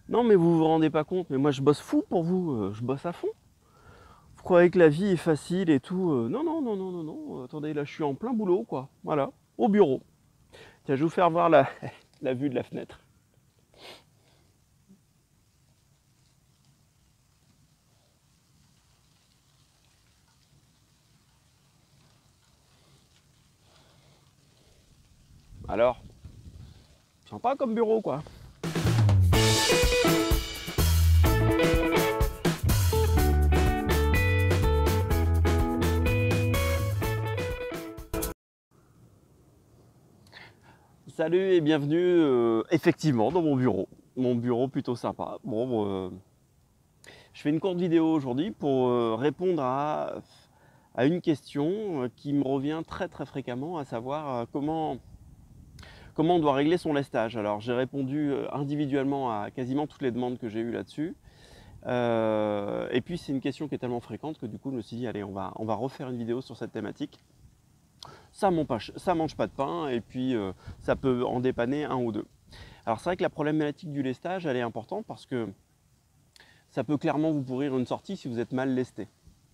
Non, mais vous vous rendez pas compte, mais moi je bosse fou pour vous, je bosse à fond. Vous croyez que la vie est facile et tout, non, non, non, non, non, non, attendez, là je suis en plein boulot, quoi. Voilà, au bureau. Tiens, je vais vous faire voir la, la vue de la fenêtre. Alors, sympa comme bureau, quoi. Salut et bienvenue effectivement dans mon bureau. Mon bureau plutôt sympa. Bon, je fais une courte vidéo aujourd'hui pour répondre à une question qui me revient très très fréquemment, à savoir comment on doit régler son lestage. Alors j'ai répondu individuellement à quasiment toutes les demandes que j'ai eues là-dessus. Et puis c'est une question qui est tellement fréquente que du coup je me suis dit allez on va refaire une vidéo sur cette thématique. Ça mange pas de pain et puis ça peut en dépanner un ou deux. Alors c'est vrai que la problématique du lestage elle est importante parce que ça peut clairement vous pourrir une sortie si vous êtes mal lesté.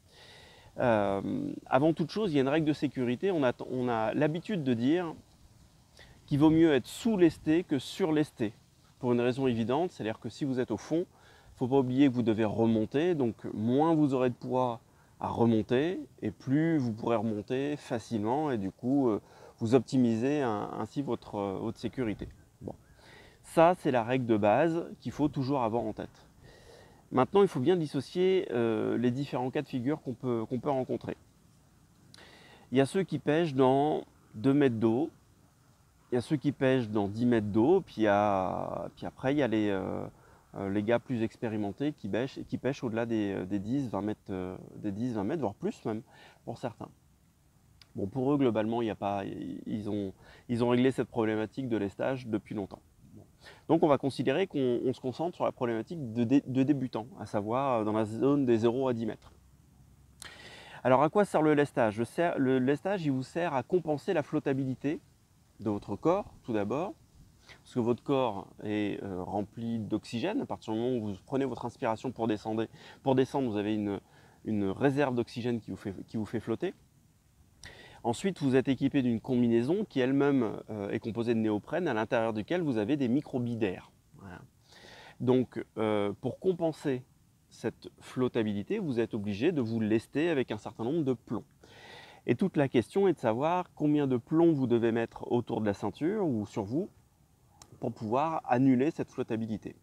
Avant toute chose, il y a une règle de sécurité. On a l'habitude de dire qu'il vaut mieux être sous-lesté que sur-lesté. Pour une raison évidente, c'est-à-dire que si vous êtes au fond, il ne faut pas oublier que vous devez remonter. Donc moins vous aurez de poids à remonter et plus vous pourrez remonter facilement et du coup vous optimisez ainsi votre sécurité. Bon. Ça, c'est la règle de base qu'il faut toujours avoir en tête. Maintenant, il faut bien dissocier les différents cas de figure qu'on peut rencontrer. Il y a ceux qui pêchent dans 2 mètres d'eau, il y a ceux qui pêchent dans 10 mètres d'eau, puis après, il y a les gars plus expérimentés qui pêchent au-delà des 10-20 mètres, voire plus même, pour certains. Bon, pour eux, globalement, il y a pas, ils ont réglé cette problématique de lestage depuis longtemps. Donc on va considérer qu'on se concentre sur la problématique de débutants, à savoir dans la zone des 0 à 10 mètres. Alors à quoi sert le lestage? Le lestage il vous sert à compenser la flottabilité de votre corps tout d'abord, parce que votre corps est rempli d'oxygène. À partir du moment où vous prenez votre inspiration pour descendre, vous avez une réserve d'oxygène qui vous fait flotter. Ensuite, vous êtes équipé d'une combinaison qui elle-même est composée de néoprène, à l'intérieur duquel vous avez des microbilles d'air. Voilà. Donc, pour compenser cette flottabilité, vous êtes obligé de vous lester avec un certain nombre de plombs. Et toute la question est de savoir combien de plombs vous devez mettre autour de la ceinture ou sur vous pour pouvoir annuler cette flottabilité.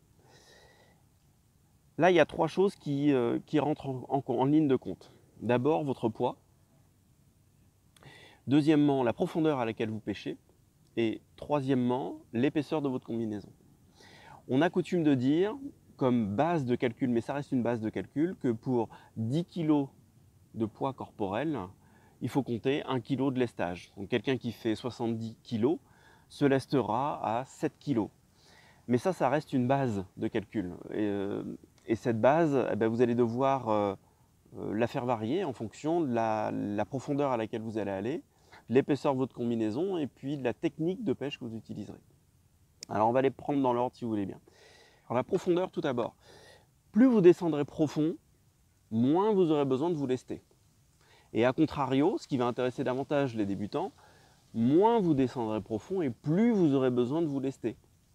Là, il y a 3 choses qui rentrent en ligne de compte. D'abord, votre poids. Deuxièmement, la profondeur à laquelle vous pêchez. Et troisièmement, l'épaisseur de votre combinaison. On a coutume de dire, comme base de calcul, mais ça reste une base de calcul, que pour 10 kg de poids corporel, il faut compter 1 kg de lestage. Donc quelqu'un qui fait 70 kg se lestera à 7 kg. Mais ça reste une base de calcul. Et cette base, eh bien, vous allez devoir la faire varier en fonction de la profondeur à laquelle vous allez aller, l'épaisseur de votre combinaison et puis de la technique de pêche que vous utiliserez. Alors on va les prendre dans l'ordre si vous voulez bien. Alors la profondeur tout d'abord. Plus vous descendrez profond, moins vous aurez besoin de vous lester. Et à contrario, ce qui va intéresser davantage les débutants, moins vous descendrez profond et plus vous aurez besoin de vous lester.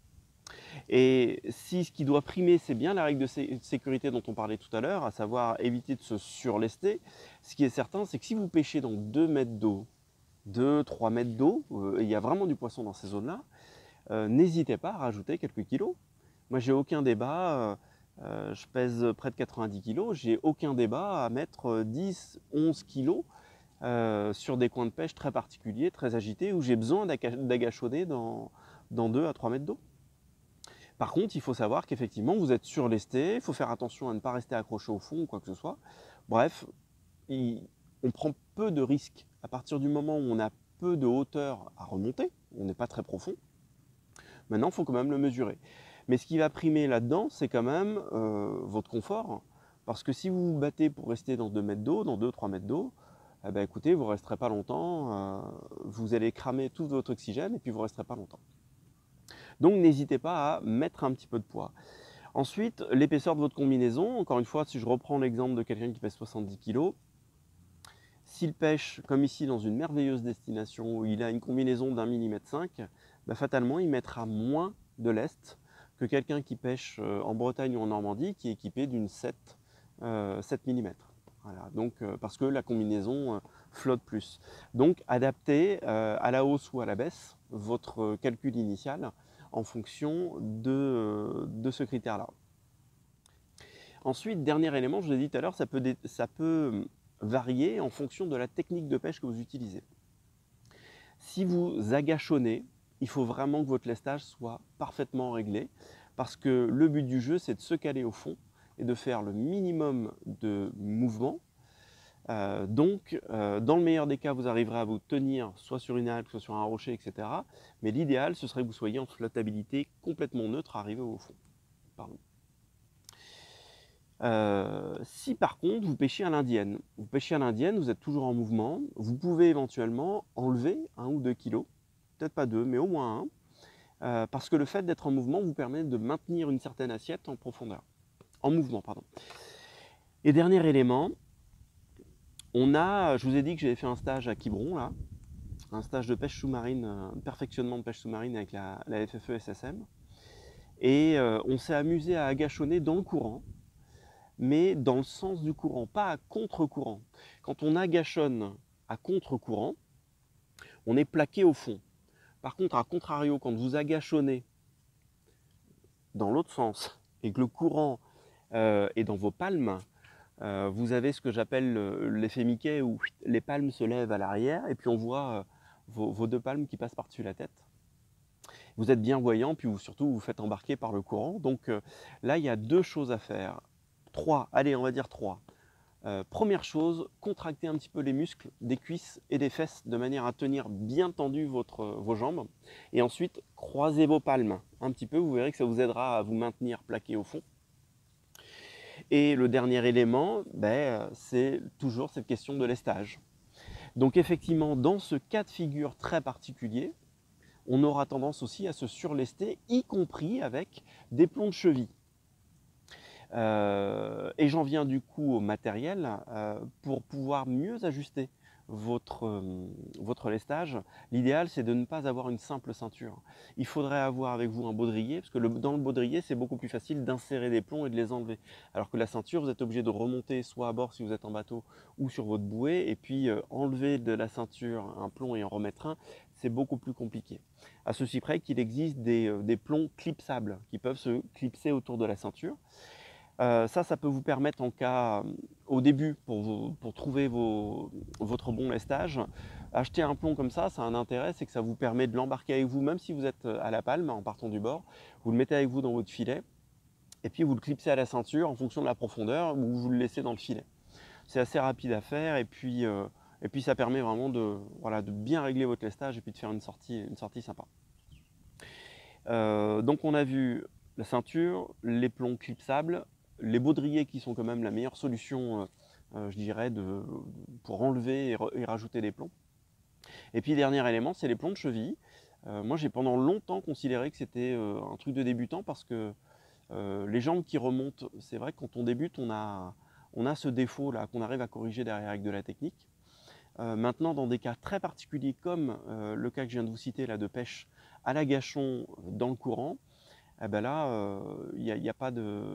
Et si ce qui doit primer, c'est bien la règle de sécurité dont on parlait tout à l'heure, à savoir éviter de se surlester, ce qui est certain, c'est que si vous pêchez dans 2 mètres d'eau, 2-3 mètres d'eau, et il y a vraiment du poisson dans ces zones-là, n'hésitez pas à rajouter quelques kilos. Moi, j'ai aucun débat, je pèse près de 90 kg, j'ai aucun débat à mettre 10-11 kg sur des coins de pêche très particuliers, très agités, où j'ai besoin d'agachonner dans 2 à 3 mètres d'eau. Par contre, il faut savoir qu'effectivement, vous êtes surlesté, il faut faire attention à ne pas rester accroché au fond ou quoi que ce soit. Bref, on prend peu de risques. À partir du moment où on a peu de hauteur à remonter, on n'est pas très profond, maintenant, il faut quand même le mesurer. Mais ce qui va primer là-dedans, c'est quand même votre confort. Parce que si vous vous battez pour rester dans 2 mètres d'eau, dans 2-3 mètres d'eau, eh ben, écoutez, vous ne resterez pas longtemps, vous allez cramer tout votre oxygène et puis vous ne resterez pas longtemps. Donc n'hésitez pas à mettre un petit peu de poids. Ensuite, l'épaisseur de votre combinaison. Encore une fois, si je reprends l'exemple de quelqu'un qui pèse 70 kg, s'il pêche, comme ici, dans une merveilleuse destination où il a une combinaison d'1,5 mm, bah, fatalement, il mettra moins de lest que quelqu'un qui pêche en Bretagne ou en Normandie, qui est équipé d'une 7 mm. Voilà, donc, parce que la combinaison flotte plus. Donc, adaptez à la hausse ou à la baisse votre calcul initial en fonction de ce critère-là. Ensuite, dernier élément, je vous ai dit tout à l'heure, ça peut varier en fonction de la technique de pêche que vous utilisez. Si vous agachonnez, il faut vraiment que votre lestage soit parfaitement réglé, parce que le but du jeu, c'est de se caler au fond et de faire le minimum de mouvements. Dans le meilleur des cas, vous arriverez à vous tenir soit sur une algue, soit sur un rocher, etc. Mais l'idéal, ce serait que vous soyez en flottabilité complètement neutre, arrivé au fond. Pardon. Si par contre vous pêchez à l'indienne, vous êtes toujours en mouvement, vous pouvez éventuellement enlever 1 ou 2 kilos, peut-être pas 2, mais au moins 1, parce que le fait d'être en mouvement vous permet de maintenir une certaine assiette en profondeur, en mouvement, pardon. Et dernier élément, je vous ai dit que j'avais fait un stage à Quiberon, là, un stage de pêche sous-marine, perfectionnement de pêche sous-marine avec la FFE SSM, et on s'est amusé à agachonner dans le courant, mais dans le sens du courant, pas à contre-courant. Quand on agachonne à contre-courant, on est plaqué au fond. Par contre, à contrario, quand vous agachonnez dans l'autre sens et que le courant est dans vos palmes, vous avez ce que j'appelle l'effet Mickey où les palmes se lèvent à l'arrière et puis on voit vos 2 palmes qui passent par-dessus la tête. Vous êtes bien voyant, puis surtout vous faites embarquer par le courant. Donc là, il y a 2 choses à faire. 3, allez, on va dire 3. Première chose, contractez un petit peu les muscles des cuisses et des fesses de manière à tenir bien tendu vos jambes. Et ensuite, croisez vos palmes un petit peu, vous verrez que ça vous aidera à vous maintenir plaqué au fond. Et le dernier élément, c'est toujours cette question de lestage. Donc effectivement, dans ce cas de figure très particulier, on aura tendance aussi à se surlester, y compris avec des plombs de cheville. Et j'en viens du coup au matériel. Pour pouvoir mieux ajuster votre lestage, l'idéal c'est de ne pas avoir une simple ceinture. Il faudrait avoir avec vous un baudrier, parce que dans le baudrier c'est beaucoup plus facile d'insérer des plombs et de les enlever. Alors que la ceinture, vous êtes obligé de remonter soit à bord si vous êtes en bateau ou sur votre bouée, et puis enlever de la ceinture un plomb et en remettre un, c'est beaucoup plus compliqué. À ceci près qu'il existe des plombs clipsables qui peuvent se clipser autour de la ceinture. Ça peut vous permettre en cas, au début, pour trouver votre bon lestage, acheter un plomb comme ça a un intérêt, c'est que ça vous permet de l'embarquer avec vous, même si vous êtes à la palme, en partant du bord, vous le mettez avec vous dans votre filet, et puis vous le clipsez à la ceinture en fonction de la profondeur, ou vous le laissez dans le filet. C'est assez rapide à faire, et puis ça permet vraiment de bien régler votre lestage, et puis de faire une sortie sympa. Donc on a vu la ceinture, les plombs clipsables, les baudriers qui sont quand même la meilleure solution, je dirais, pour enlever et rajouter des plombs. Et puis dernier élément, c'est les plombs de cheville. Moi j'ai pendant longtemps considéré que c'était un truc de débutant parce que les jambes qui remontent, c'est vrai que quand on débute, on a ce défaut là qu'on arrive à corriger derrière avec de la technique. Maintenant, dans des cas très particuliers comme le cas que je viens de vous citer là de pêche à la gâchon dans le courant, eh ben là, il n'y a pas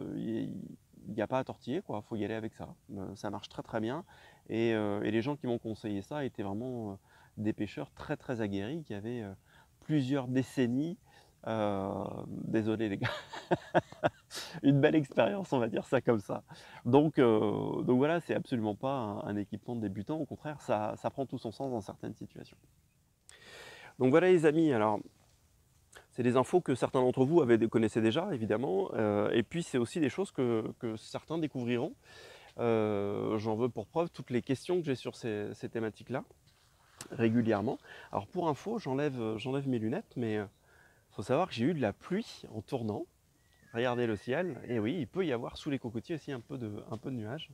à tortiller, quoi. Faut y aller avec ça. Ça marche très très bien. Et les gens qui m'ont conseillé ça étaient vraiment des pêcheurs très très aguerris qui avaient plusieurs décennies. Désolé les gars, une belle expérience, on va dire ça comme ça. Donc voilà, c'est absolument pas un équipement de débutant. Au contraire, ça prend tout son sens dans certaines situations. Donc voilà les amis. Alors c'est des infos que certains d'entre vous connaissaient déjà, évidemment, et puis c'est aussi des choses que certains découvriront. J'en veux pour preuve toutes les questions que j'ai sur ces thématiques-là, régulièrement. Alors pour info, j'enlève mes lunettes, mais il faut savoir que j'ai eu de la pluie en tournant. Regardez le ciel, et oui, il peut y avoir sous les cocotiers aussi un peu de nuages.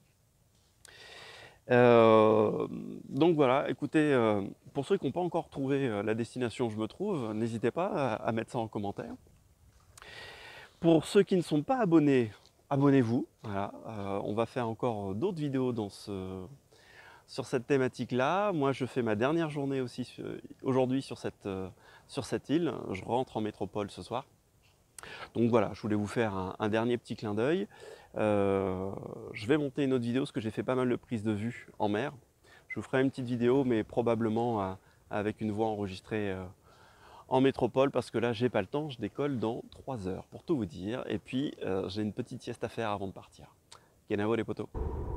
Donc voilà, écoutez, pour ceux qui n'ont pas encore trouvé la destination où je me trouve, n'hésitez pas à mettre ça en commentaire. Pour ceux qui ne sont pas abonnés, abonnez-vous. Voilà. On va faire encore d'autres vidéos sur cette thématique-là. Moi, je fais ma dernière journée aussi aujourd'hui sur cette île. Je rentre en métropole ce soir. Donc voilà, je voulais vous faire un dernier petit clin d'œil. Je vais monter une autre vidéo parce que j'ai fait pas mal de prises de vue en mer. Je vous ferai une petite vidéo, mais probablement avec une voix enregistrée en métropole parce que là, j'ai pas le temps. Je décolle dans 3 heures pour tout vous dire. Et puis, j'ai une petite sieste à faire avant de partir. Kenavo les potos.